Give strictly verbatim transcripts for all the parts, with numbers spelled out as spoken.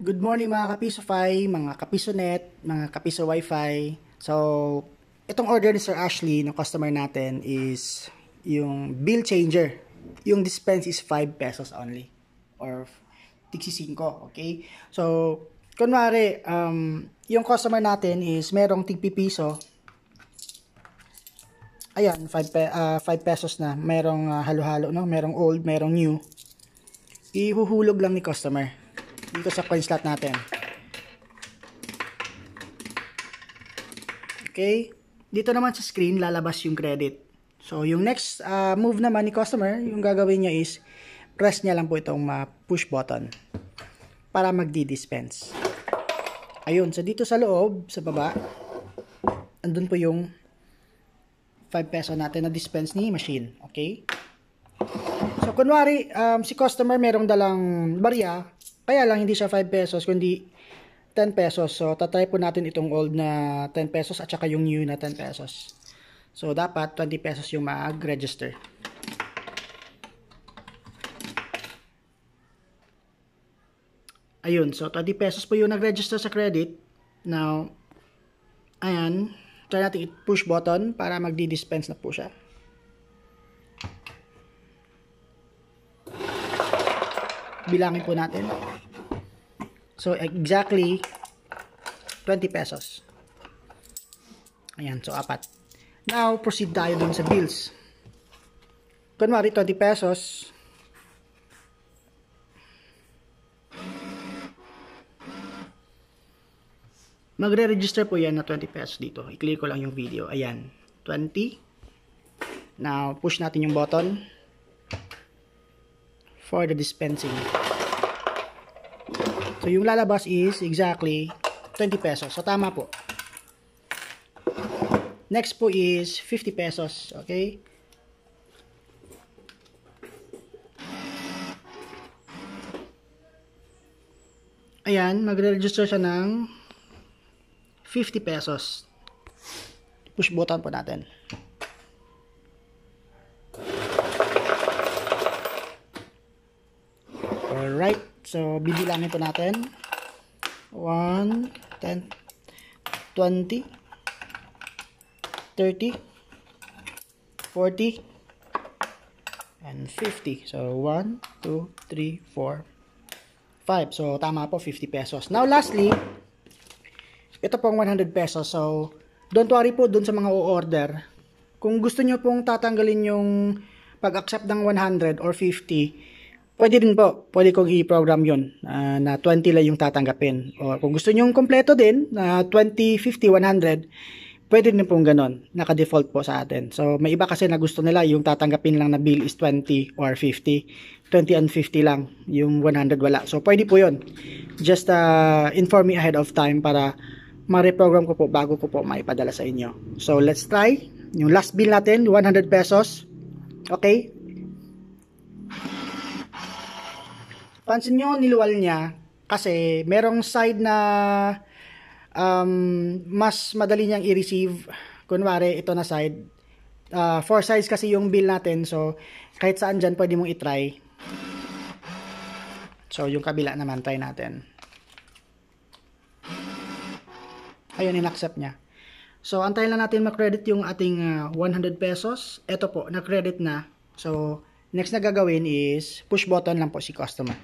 Good morning mga Kapisofy, mga Kapisonet, mga Kapiso Wi-Fi. So, itong order ni Sir Ashley, ng customer natin, is yung bill changer. Yung dispense is five pesos only. Or tig-five, okay? So, kunwari, um, yung customer natin is merong tig-piso. Ayan, five, pe uh, five pesos na. Merong uh, halo-halo, no? Merong old, merong new. Ihuhulog lang ni customer dito sa coin slot natin. Okay? Dito naman sa screen, lalabas yung credit. So, yung next uh, move naman ni customer, yung gagawin niya is, press niya lang po itong uh, push button para magdi-dispense. Ayun, so dito sa loob, sa baba, andun po yung five peso natin na dispense ni machine. Okay? So, kunwari, um, si customer merong dalang barya, kaya lang hindi siya five pesos, kundi ten pesos. So, tatry po natin itong old na ten pesos at saka yung new na ten pesos. So, dapat twenty pesos yung mag-register. Ayun, so twenty pesos po yung nag-register sa credit. Now, ayan, try natin i-push button para magdi-dispense na po siya. Bilangin po natin. So, exactly twenty pesos. Ayan, so apat. Now, proceed tayo dun sa bills. Kunwari, twenty pesos. Magre-register po yan na twenty pesos dito. I-click ko lang yung video. Ayan, twenty. Now, push natin yung button for the dispensing. So, yung lalabas is exactly twenty pesos. So, tama po. Next po is fifty pesos. Okay? Ayan, magre-register siya ng fifty pesos. Push button po natin. Alright. So, bibilangin po natin. one, ten, twenty, thirty, forty, and fifty. So, one, two, three, four, five. So, tama po, fifty pesos. Now, lastly, ito pong one hundred pesos. So, don't worry po dun sa mga o-order. Kung gusto nyo pong tatanggalin yung pag-accept ng one hundred or fifty, pwede din po. Pwede kong i-program yun uh, na twenty lang yung tatanggapin. O kung gusto nyo kompleto din, na uh, twenty, fifty, one hundred, pwede din pong ganon. Naka-default po sa atin. So, may iba kasi na gusto nila yung tatanggapin lang na bill is twenty or fifty. twenty and fifty lang. Yung one hundred wala. So, pwede po yun. Just uh, inform me ahead of time para ma-reprogram ko po bago ko po maipadala sa inyo. So, let's try. Yung last bill natin, one hundred pesos. Okay? Pansin nyo, niluwal niya kasi merong side na um, mas madali niyang i-receive. Kunwari, ito na side. Uh, four sides kasi yung bill natin. So, kahit saan dyan, pwede mong i-try. So, yung kabila naman, try natin. Ayun, in-accept niya. So, antayin lang natin mag-credit yung ating uh, one hundred pesos. Ito po, na-credit na. So, next na gagawin is push button lang po si customer.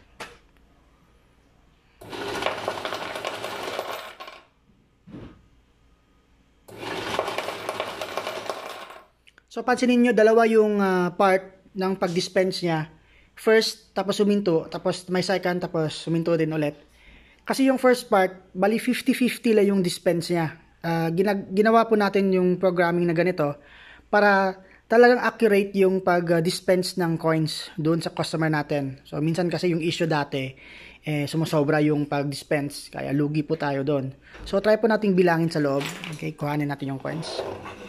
So, pansinin nyo, dalawa yung uh, part ng pag-dispense niya. First, tapos suminto, tapos may second, tapos suminto din ulit. Kasi yung first part, bali fifty fifty lang yung dispense niya. Uh, ginawa po natin yung programming na ganito para talagang accurate yung pag-dispense ng coins doon sa customer natin. So, minsan kasi yung issue dati, eh, sumusobra yung pag-dispense. Kaya lugi po tayo doon. So, try po nating bilangin sa loob. Okay, kuhanin natin yung coins.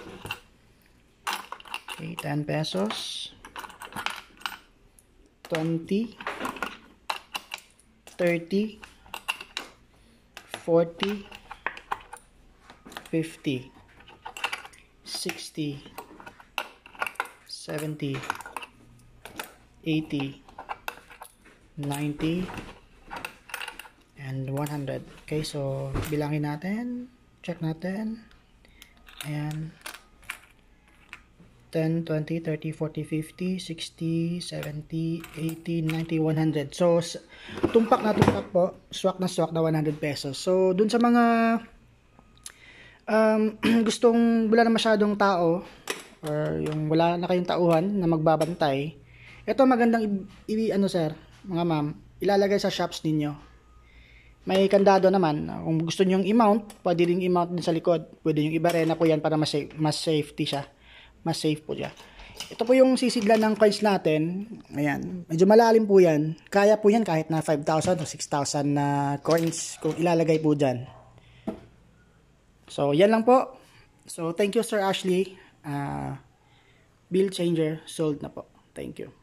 Okay, ten pesos. twenty. thirty. forty. fifty. sixty. seventy. eighty. ninety. and one hundred. Okay, so bilangin natin. Check natin. Ayan. ten, twenty, thirty, forty, fifty, sixty, seventy, eighty, ninety, one hundred. So, tumpak na tumpak po. Swak na swak na one hundred pesos. So, dun sa mga um, gustong wala na masyadong tao or yung wala na kayong tauhan na magbabantay, ito magandang i, i ano sir, mga ma'am, ilalagay sa shops ninyo. May kandado naman. Kung gusto niyo i-mount, pwede ring i-mount din sa likod. Pwede yung ibarena po yan para mas, safe, mas safety siya. Mas safe po siya. Ito po yung sisidlan ng coins natin. Ayan. Medyo malalim po yan. Kaya po yan kahit na five thousand o six thousand na coins kung ilalagay po dyan. So, yan lang po. So, thank you Sir Ashley. Uh, bill changer sold na po. Thank you.